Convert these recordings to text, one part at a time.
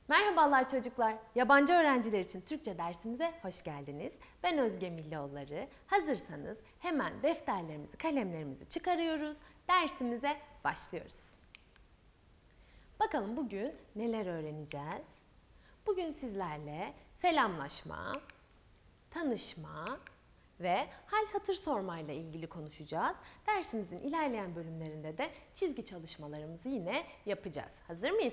Merhabalar çocuklar. Yabancı öğrenciler için Türkçe dersimize hoş geldiniz. Ben Özge Millioğulları. Hazırsanız hemen defterlerimizi, kalemlerimizi çıkarıyoruz. Dersimize başlıyoruz. Bakalım bugün neler öğreneceğiz? Bugün sizlerle selamlaşma, tanışma ve hal hatır sormayla ilgili konuşacağız. Dersimizin ilerleyen bölümlerinde de çizgi çalışmalarımızı yine yapacağız. Hazır mıyız?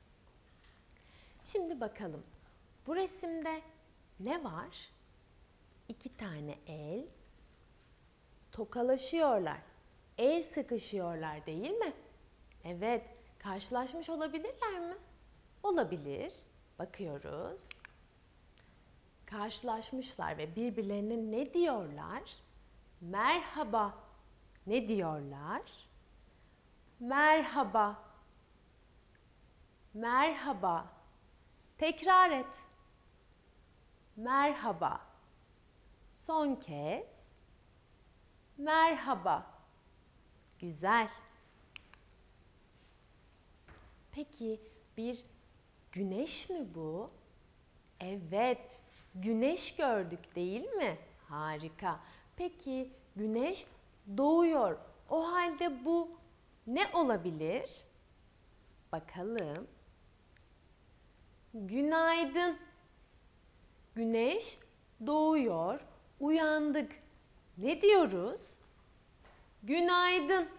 Şimdi bakalım. Bu resimde ne var? 2 tane el tokalaşıyorlar. El sıkışıyorlar değil mi? Evet. Karşılaşmış olabilirler mi? Olabilir. Bakıyoruz. Karşılaşmışlar ve birbirlerine ne diyorlar? Merhaba. Ne diyorlar? Merhaba. Merhaba. Tekrar et. Merhaba. Son kez. Merhaba. Güzel. Peki bir güneş mi bu? Evet, güneş gördük değil mi? Harika. Peki güneş doğuyor. O halde bu ne olabilir? Bakalım. Günaydın. Güneş doğuyor. Uyandık. Ne diyoruz? Günaydın.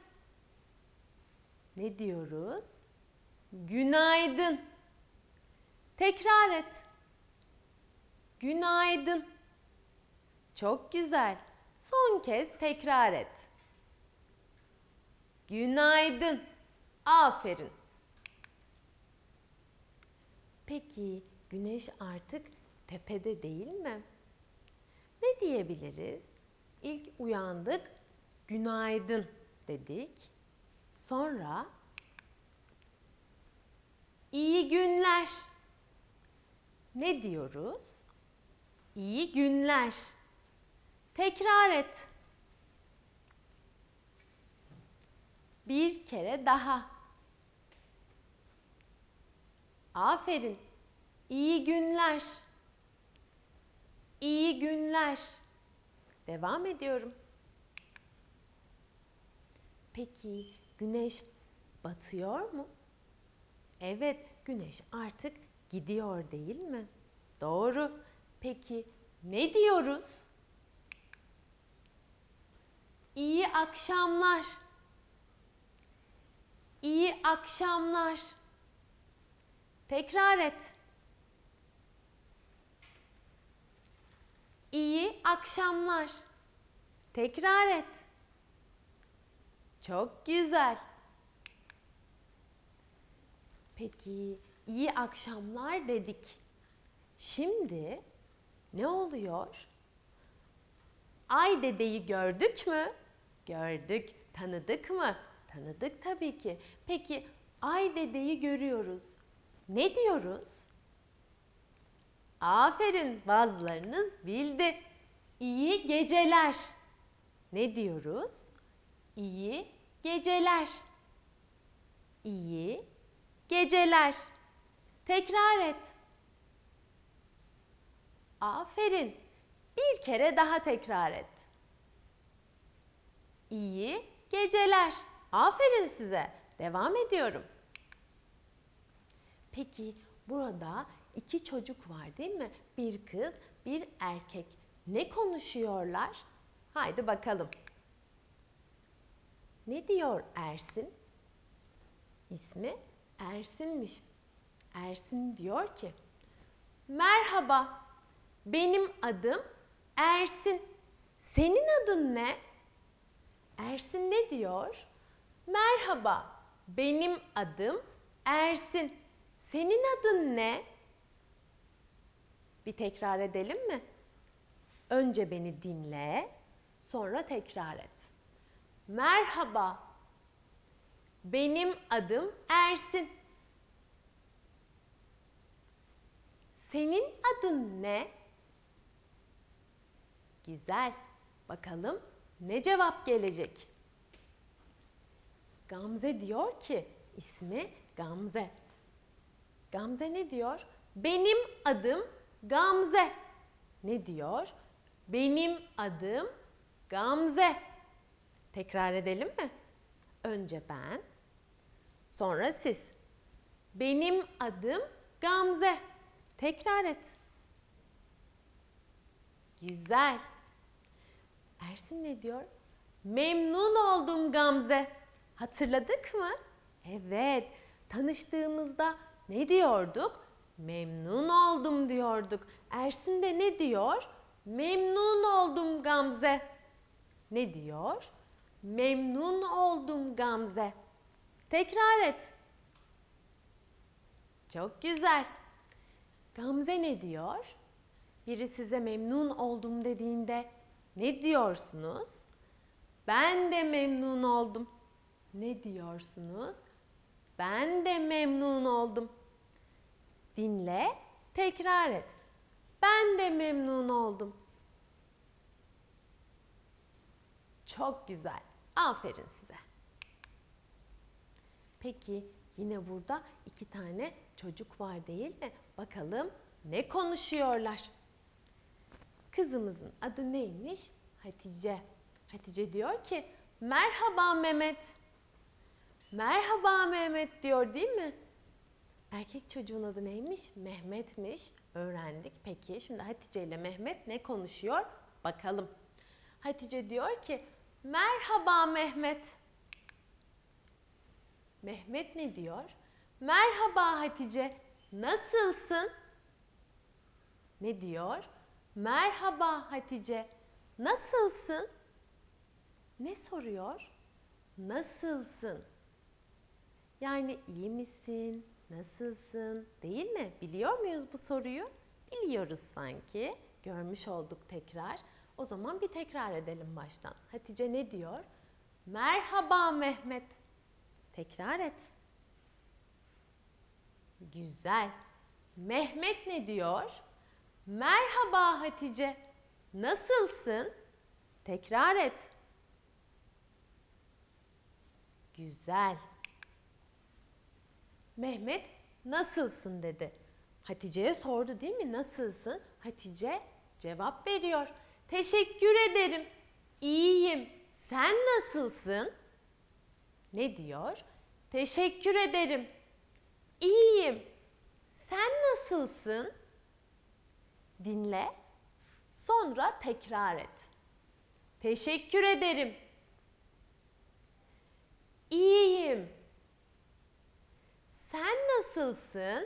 Ne diyoruz? Günaydın. Tekrar et. Günaydın. Çok güzel. Son kez tekrar et. Günaydın. Aferin. Peki güneş artık tepede değil mi? Ne diyebiliriz? İlk uyandık, günaydın dedik. Sonra iyi günler. Ne diyoruz? İyi günler. Tekrar et. Bir kere daha. Aferin. İyi günler. İyi günler. Devam ediyorum. Peki güneş batıyor mu? Evet, güneş artık gidiyor değil mi? Doğru. Peki ne diyoruz? İyi akşamlar. İyi akşamlar. Tekrar et. İyi akşamlar. Tekrar et. Çok güzel. Peki iyi akşamlar dedik. Şimdi ne oluyor? Ay dedeyi gördük mü? Gördük. Tanıdık mı? Tanıdık tabii ki. Peki ay dedeyi görüyoruz. Ne diyoruz? Aferin, bazılarınız bildi. İyi geceler. Ne diyoruz? İyi geceler. İyi geceler. Tekrar et. Aferin. Bir kere daha tekrar et. İyi geceler. Aferin size. Devam ediyorum. Peki burada 2 çocuk var değil mi? Bir kız, bir erkek. Ne konuşuyorlar? Haydi bakalım. Ne diyor Ersin? İsmi Ersin'miş. Ersin diyor ki, merhaba, benim adım Ersin. Senin adın ne? Ersin ne diyor? Merhaba, benim adım Ersin. Senin adın ne? Bir tekrar edelim mi? Önce beni dinle, sonra tekrar et. Merhaba, benim adım Ersin. Senin adın ne? Güzel. Bakalım ne cevap gelecek? Gamze diyor ki, ismi Gamze. Gamze ne diyor? Benim adım Gamze. Ne diyor? Benim adım Gamze. Tekrar edelim mi? Önce ben, sonra siz. Benim adım Gamze. Tekrar et. Güzel. Ersin ne diyor? Memnun oldum Gamze. Hatırladık mı? Evet. Tanıştığımızda ne diyorduk? Memnun oldum diyorduk. Ersin de ne diyor? Memnun oldum Gamze. Ne diyor? Memnun oldum Gamze. Tekrar et. Çok güzel. Gamze ne diyor? Biri size memnun oldum dediğinde ne diyorsunuz? Ben de memnun oldum. Ne diyorsunuz? Ben de memnun oldum. Dinle, tekrar et. Ben de memnun oldum. Çok güzel. Aferin size. Peki yine burada 2 tane çocuk var değil mi? Bakalım ne konuşuyorlar? Kızımızın adı neymiş? Hatice. Hatice diyor ki merhaba Mehmet. Merhaba Mehmet diyor değil mi? Erkek çocuğun adı neymiş? Mehmet'miş. Öğrendik. Peki şimdi Hatice ile Mehmet ne konuşuyor? Bakalım. Hatice diyor ki merhaba Mehmet. Mehmet ne diyor? Merhaba Hatice. Nasılsın? Ne diyor? Merhaba Hatice. Nasılsın? Ne soruyor? Nasılsın? Yani iyi misin? Nasılsın? Değil mi? Biliyor muyuz bu soruyu? Biliyoruz sanki. Görmüş olduk tekrar. O zaman bir tekrar edelim baştan. Hatice ne diyor? Merhaba Mehmet. Tekrar et. Güzel. Mehmet ne diyor? Merhaba Hatice. Nasılsın? Tekrar et. Güzel. Mehmet nasılsın dedi. Hatice'ye sordu değil mi? Nasılsın? Hatice cevap veriyor. Teşekkür ederim. İyiyim. Sen nasılsın? Ne diyor? Teşekkür ederim. İyiyim. Sen nasılsın? Dinle. Sonra tekrar et. Teşekkür ederim. İyiyim. Sen nasılsın?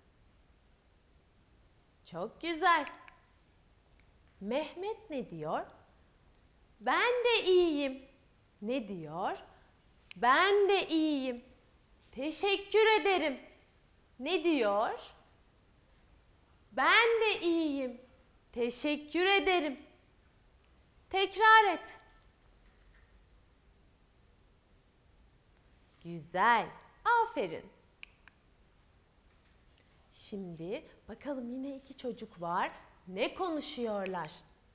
Çok güzel. Mehmet ne diyor? Ben de iyiyim. Ne diyor? Ben de iyiyim. Teşekkür ederim. Ne diyor? Ben de iyiyim. Teşekkür ederim. Tekrar et. Güzel. Aferin. Şimdi bakalım yine 2 çocuk var. Ne konuşuyorlar?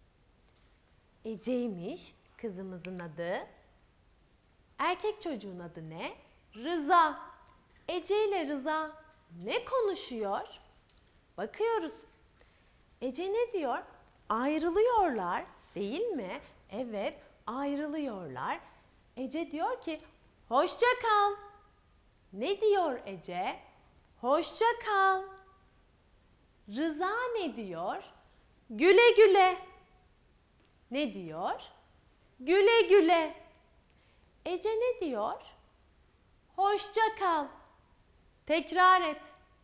Ece'ymiş kızımızın adı. Erkek çocuğun adı ne? Rıza. Ece ile Rıza ne konuşuyor? Bakıyoruz. Ece ne diyor? Ayrılıyorlar, değil mi? Evet, ayrılıyorlar. Ece diyor ki, hoşça kal. Ne diyor Ece? Hoşça kal. Rıza ne diyor? Güle güle. Ne diyor? Güle güle. Ece ne diyor? Hoşça kal. Tekrar et.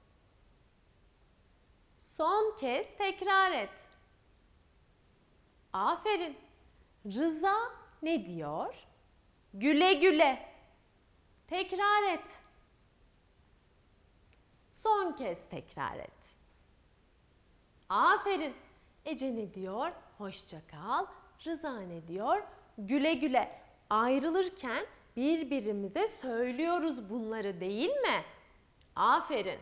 Son kez tekrar et. Aferin. Rıza ne diyor? Güle güle. Tekrar et. Son kez tekrar et. Aferin. Ece ne diyor? Hoşça kal. Rıza ne diyor? Güle güle. Ayrılırken birbirimize söylüyoruz bunları, değil mi? Aferin.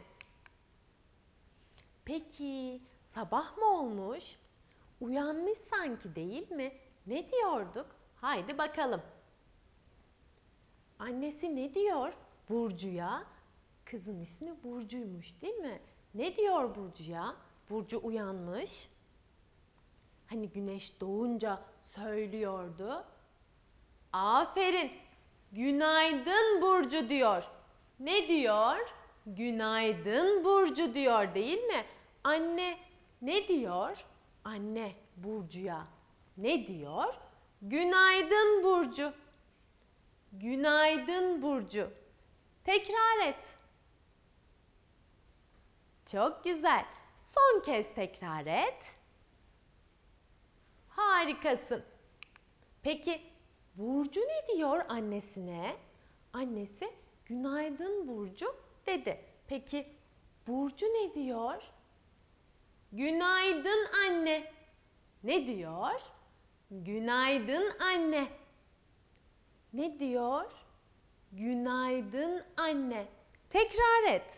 Peki sabah mı olmuş? Uyanmış sanki, değil mi? Ne diyorduk? Haydi bakalım. Annesi ne diyor Burcu'ya? Kızın ismi Burcu'ymuş değil mi? Ne diyor Burcu'ya? Burcu uyanmış. Hani güneş doğunca söylüyordu. Aferin. Günaydın Burcu diyor. Ne diyor? Günaydın Burcu diyor değil mi? Anne ne diyor? Anne Burcu'ya ne diyor? Günaydın Burcu. Günaydın Burcu. Tekrar et. Çok güzel. Son kez tekrar et. Harikasın. Peki Burcu ne diyor annesine? Annesi günaydın Burcu dedi. Peki Burcu ne diyor? Günaydın anne. Ne diyor? Günaydın anne. Ne diyor? Günaydın anne. Tekrar et.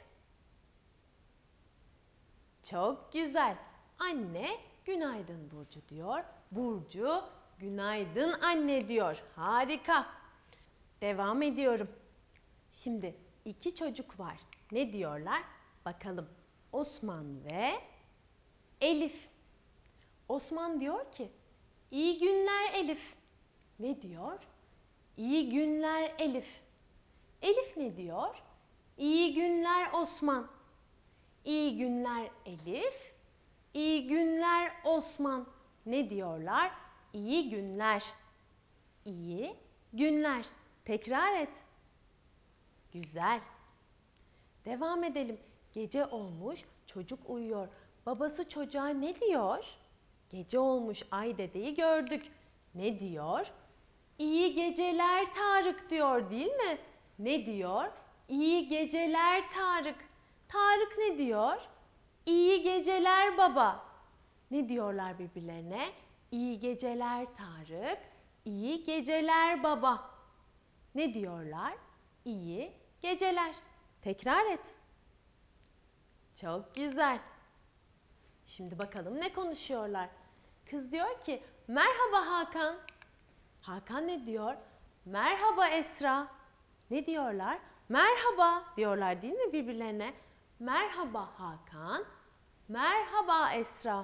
Çok güzel. Anne günaydın Burcu diyor. Burcu günaydın anne diyor. Harika. Devam ediyorum. Şimdi iki çocuk var. Ne diyorlar? Bakalım. Osman ve Elif. Osman diyor ki, İyi günler Elif. Ne diyor? İyi günler Elif. Elif ne diyor? İyi günler Osman. İyi günler Elif. İyi günler Osman. Ne diyorlar? İyi günler. İyi günler. Tekrar et. Güzel. Devam edelim. Gece olmuş, çocuk uyuyor. Babası çocuğa ne diyor? Gece olmuş, ay dedeyi gördük. Ne diyor? İyi geceler Tarık diyor değil mi? Ne diyor? İyi geceler Tarık. Tarık ne diyor? İyi geceler baba. Ne diyorlar birbirlerine? İyi geceler Tarık. İyi geceler baba. Ne diyorlar? İyi geceler. Tekrar et. Çok güzel. Şimdi bakalım ne konuşuyorlar? Kız diyor ki, merhaba Hakan. Hakan ne diyor? Merhaba Esra. Ne diyorlar? Merhaba diyorlar değil mi birbirlerine? Merhaba Hakan. Merhaba Esra.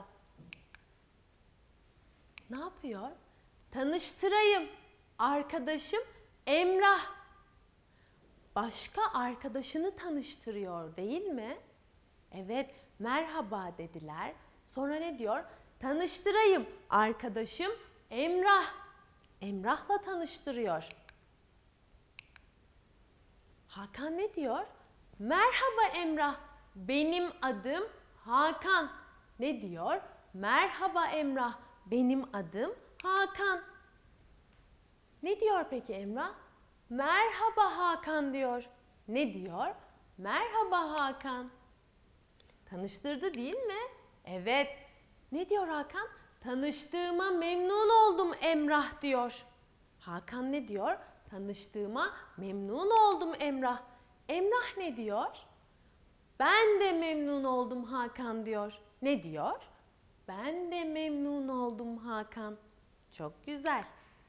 Ne yapıyor? Tanıştırayım. Arkadaşım Emrah. Başka arkadaşını tanıştırıyor değil mi? Evet, merhaba dediler. Sonra ne diyor? Tanıştırayım. Arkadaşım Emrah. Emrah'la tanıştırıyor. Hakan ne diyor? Merhaba Emrah. Benim adım Hakan. Ne diyor? Merhaba Emrah. Benim adım Hakan. Ne diyor peki Emrah? Merhaba Hakan diyor. Ne diyor? Merhaba Hakan. Tanıştırdı değil mi? Evet. Ne diyor Hakan? Tanıştığıma memnun oldum Emrah diyor. Hakan ne diyor? Tanıştığıma memnun oldum Emrah. Emrah ne diyor? Ben de memnun oldum Hakan diyor. Ne diyor? Ben de memnun oldum Hakan. Çok güzel.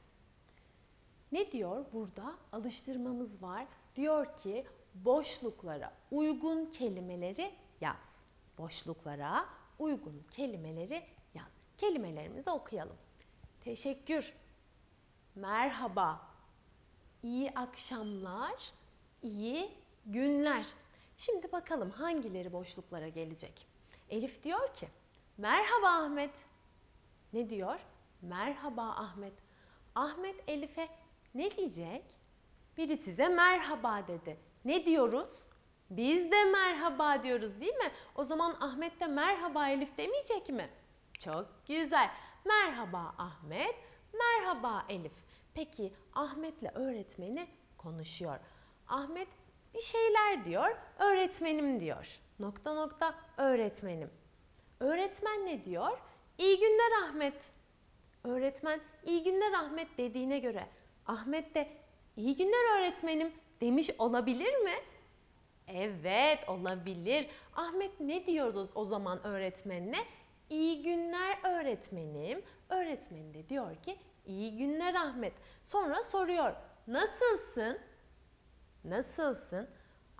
Ne diyor burada? Alıştırmamız var. Diyor ki boşluklara uygun kelimeleri yaz. Boşluklara uygun kelimeleri yaz. Kelimelerimizi okuyalım. Teşekkür, merhaba, iyi akşamlar, iyi günler. Şimdi bakalım hangileri boşluklara gelecek. Elif diyor ki, merhaba Ahmet. Ne diyor? Merhaba Ahmet. Ahmet Elif'e ne diyecek? Biri size merhaba dedi. Ne diyoruz? Biz de merhaba diyoruz değil mi? O zaman Ahmet de merhaba Elif demeyecek mi? Çok güzel. Merhaba Ahmet, merhaba Elif. Peki Ahmet'le öğretmeni konuşuyor. Ahmet bir şeyler diyor, öğretmenim diyor. Nokta nokta öğretmenim. Öğretmen ne diyor? İyi günler Ahmet. Öğretmen iyi günler Ahmet dediğine göre Ahmet de iyi günler öğretmenim demiş olabilir mi? Evet, olabilir. Ahmet ne diyoruz o zaman öğretmenine? İyi günler öğretmenim. Öğretmen de diyor ki iyi günler Ahmet. Sonra soruyor. Nasılsın? Nasılsın?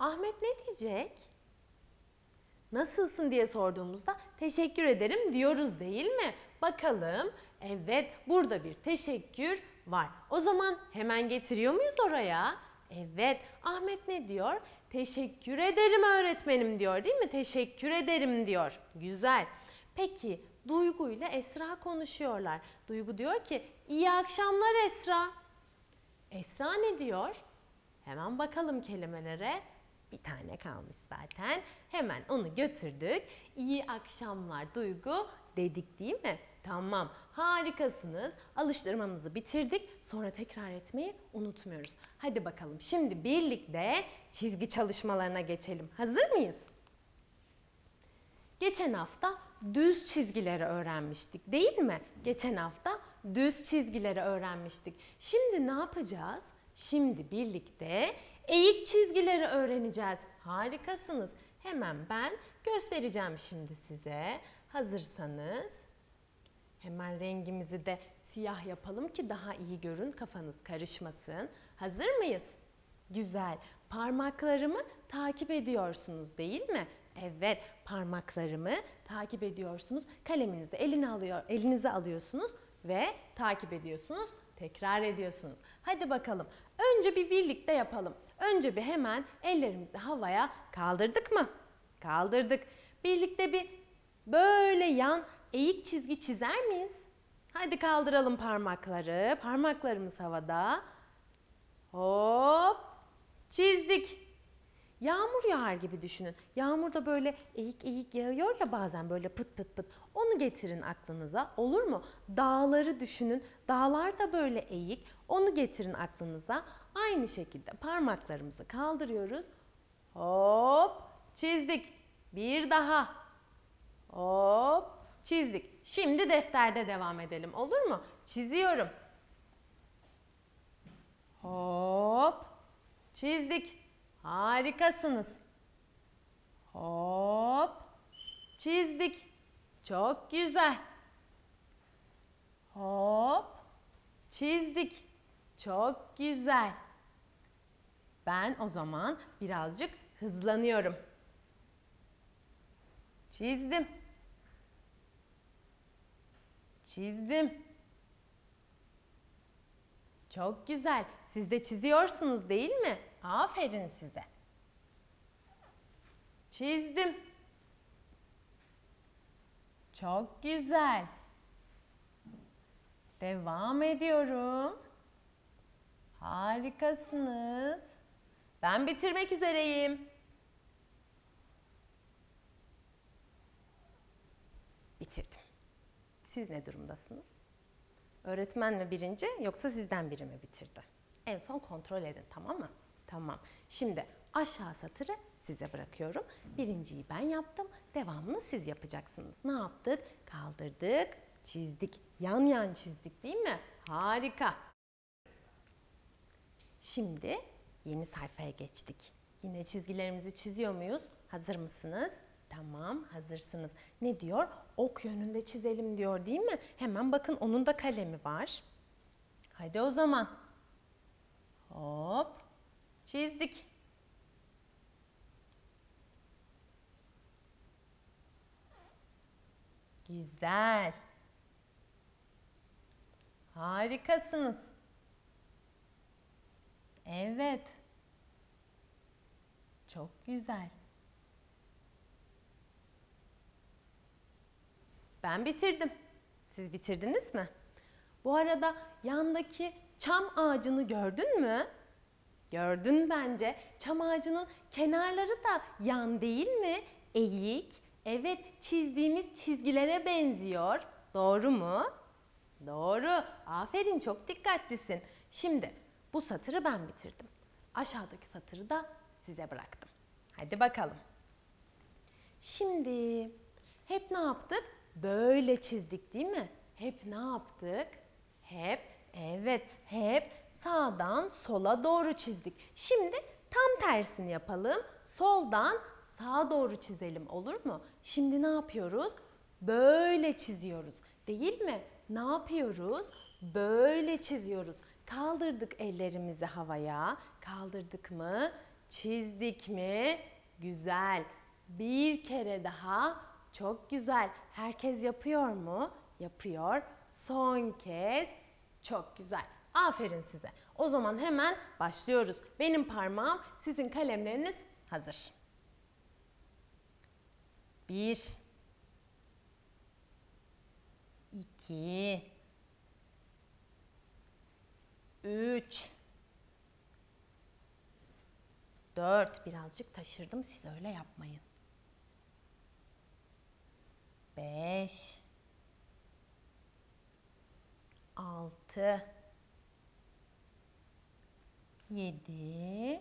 Ahmet ne diyecek? Nasılsın diye sorduğumuzda teşekkür ederim diyoruz değil mi? Bakalım. Evet, burada bir teşekkür var. O zaman hemen getiriyor muyuz oraya? Evet, Ahmet ne diyor? Teşekkür ederim öğretmenim diyor değil mi? Teşekkür ederim diyor. Güzel. Peki Duygu ile Esra konuşuyorlar. Duygu diyor ki iyi akşamlar Esra. Esra ne diyor? Hemen bakalım kelimelere. Bir tane kalmış zaten. Hemen onu götürdük. İyi akşamlar Duygu dedik değil mi? Tamam, harikasınız. Alıştırmamızı bitirdik. Sonra tekrar etmeyi unutmuyoruz. Hadi bakalım şimdi birlikte çizgi çalışmalarına geçelim. Hazır mıyız? Geçen hafta düz çizgileri öğrenmiştik değil mi? Geçen hafta düz çizgileri öğrenmiştik. Şimdi ne yapacağız? Şimdi birlikte eğik çizgileri öğreneceğiz. Harikasınız. Hemen ben göstereceğim şimdi size. Hazırsanız hemen rengimizi de siyah yapalım ki daha iyi görün, kafanız karışmasın. Hazır mıyız? Güzel. Parmaklarımı takip ediyorsunuz değil mi? Evet, parmaklarımı takip ediyorsunuz. Kaleminizi elinize alıyorsunuz ve takip ediyorsunuz. Tekrar ediyorsunuz. Hadi bakalım. Önce bir birlikte yapalım. Önce bir hemen ellerimizi havaya kaldırdık mı? Kaldırdık. Birlikte bir böyle yan eğik çizgi çizer miyiz? Hadi kaldıralım parmakları. Parmaklarımız havada. Hop. Çizdik. Yağmur yağar gibi düşünün. Yağmur da böyle eğik eğik yağıyor ya bazen böyle pıt pıt pıt. Onu getirin aklınıza. Olur mu? Dağları düşünün. Dağlar da böyle eğik. Onu getirin aklınıza. Aynı şekilde parmaklarımızı kaldırıyoruz. Hop. Çizdik. Bir daha. Hop. Çizdik. Şimdi defterde devam edelim. Olur mu? Çiziyorum. Hop. Çizdik. Harikasınız. Hop. Çizdik. Çok güzel. Hop. Çizdik. Çok güzel. Ben o zaman birazcık hızlanıyorum. Çizdim. Çizdim. Çok güzel. Siz de çiziyorsunuz değil mi? Aferin size. Çizdim. Çok güzel. Devam ediyorum. Harikasınız. Ben bitirmek üzereyim. Bitirdim. Siz ne durumdasınız? Öğretmen mi birinci yoksa sizden biri mi bitirdi? En son kontrol edin, tamam mı? Tamam. Şimdi aşağı satırı size bırakıyorum. Birinciyi ben yaptım. Devamını siz yapacaksınız. Ne yaptık? Kaldırdık, çizdik. Yan yan çizdik değil mi? Harika. Şimdi yeni sayfaya geçtik. Yine çizgilerimizi çiziyor muyuz? Hazır mısınız? Tamam, hazırsınız. Ne diyor? Ok yönünde çizelim diyor değil mi? Hemen bakın onun da kalemi var. Hadi o zaman. Hop. Çizdik. Güzel. Harikasınız. Evet. Çok güzel. Ben bitirdim. Siz bitirdiniz mi? Bu arada yandaki çam ağacını gördün mü? Gördün bence. Çam ağacının kenarları da yan değil mi? Eğik. Evet, çizdiğimiz çizgilere benziyor. Doğru mu? Doğru. Aferin, çok dikkatlisin. Şimdi bu satırı ben bitirdim. Aşağıdaki satırı da size bıraktım. Hadi bakalım. Şimdi hep ne yaptık? Böyle çizdik değil mi? Hep ne yaptık? Hep sağdan sola doğru çizdik. Şimdi tam tersini yapalım. Soldan sağa doğru çizelim, olur mu? Şimdi ne yapıyoruz? Böyle çiziyoruz. Değil mi? Ne yapıyoruz? Böyle çiziyoruz. Kaldırdık ellerimizi havaya. Kaldırdık mı? Çizdik mi? Güzel. Bir kere daha. Çok güzel. Herkes yapıyor mu? Yapıyor. Son kez. Çok güzel. Aferin size. O zaman hemen başlıyoruz. Benim parmağım, sizin kalemleriniz hazır. 1 2 3 4 birazcık taşırdım, siz öyle yapmayın. 5 6 7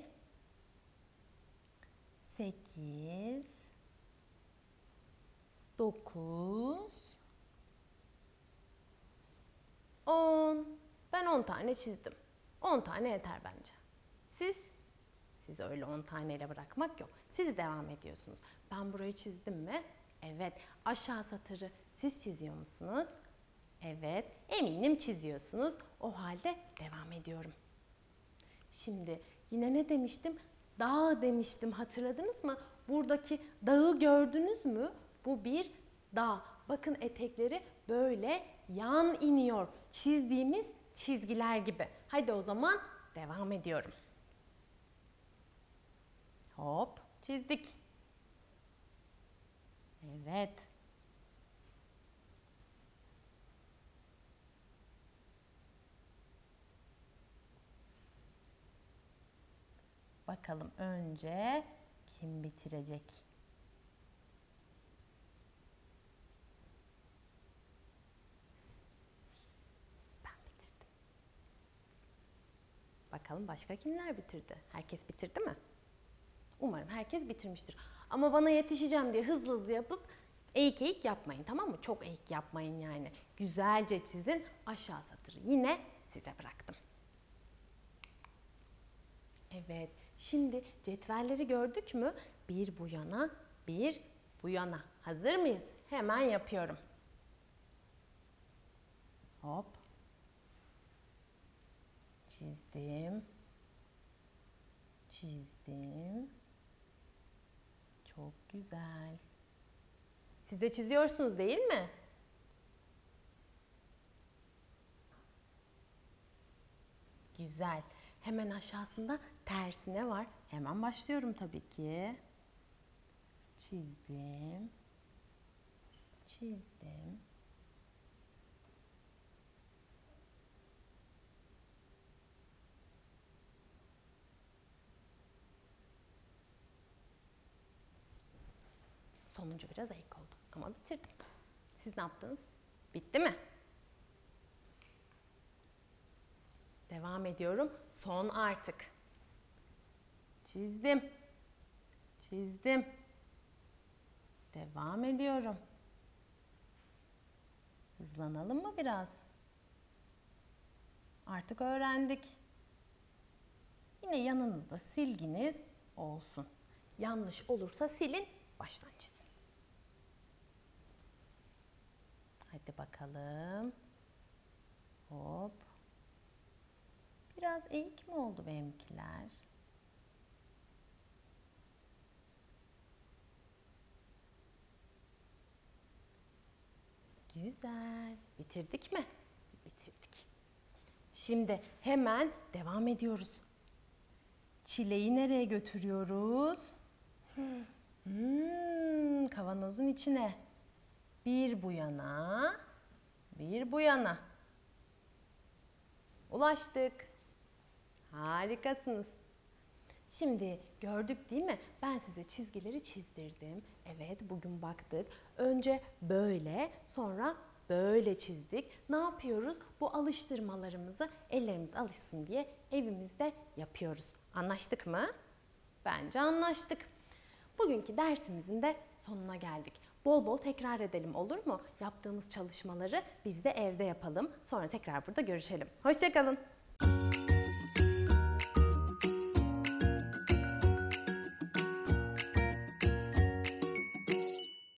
8 9 10. Ben 10 tane çizdim. 10 tane yeter bence. Siz öyle 10 taneyle bırakmak yok. Siz devam ediyorsunuz. Ben burayı çizdim mi? Evet. Aşağı satırı siz çiziyor musunuz? Evet. Eminim çiziyorsunuz. O halde devam ediyorum. Şimdi yine ne demiştim? Dağ demiştim. Hatırladınız mı? Buradaki dağı gördünüz mü? Bu bir dağ. Bakın etekleri böyle yan iniyor. Çizdiğimiz çizgiler gibi. Hadi o zaman devam ediyorum. Hop, çizdik. Evet. Bakalım önce kim bitirecek? Ben bitirdim. Bakalım başka kimler bitirdi? Herkes bitirdi mi? Umarım herkes bitirmiştir. Ama bana yetişeceğim diye hızlı hızlı yapıp eğik eğik yapmayın, tamam mı? Çok eğik yapmayın yani. Güzelce çizin. Aşağı satırı yine size bıraktım. Evet. Şimdi cetvelleri gördük mü? Bir bu yana, bir bu yana. Hazır mıyız? Hemen yapıyorum. Hop. Çizdim. Çizdim. Çok güzel. Siz de çiziyorsunuz değil mi? Güzel. Hemen aşağısında tersine var. Hemen başlıyorum tabii ki. Çizdim. Çizdim. Sonuncu biraz eğik oldu ama bitirdim. Siz ne yaptınız? Bitti mi? Devam ediyorum. Son artık. Çizdim. Çizdim. Devam ediyorum. Hızlanalım mı biraz? Artık öğrendik. Yine yanınızda silginiz olsun. Yanlış olursa silin, baştan çizin. Hadi bakalım. Hop. Biraz eğik mi oldu benimkiler? Güzel. Bitirdik mi? Bitirdik. Şimdi hemen devam ediyoruz. Çileği nereye götürüyoruz? Kavanozun içine. Bir bu yana, bir bu yana. Ulaştık. Harikasınız. Şimdi gördük değil mi? Ben size çizgileri çizdirdim. Evet, bugün baktık. Önce böyle, sonra böyle çizdik. Ne yapıyoruz? Bu alıştırmalarımızı ellerimiz alışsın diye evimizde yapıyoruz. Anlaştık mı? Bence anlaştık. Bugünkü dersimizin de sonuna geldik. Bol bol tekrar edelim, olur mu? Yaptığımız çalışmaları biz de evde yapalım. Sonra tekrar burada görüşelim. Hoşça kalın.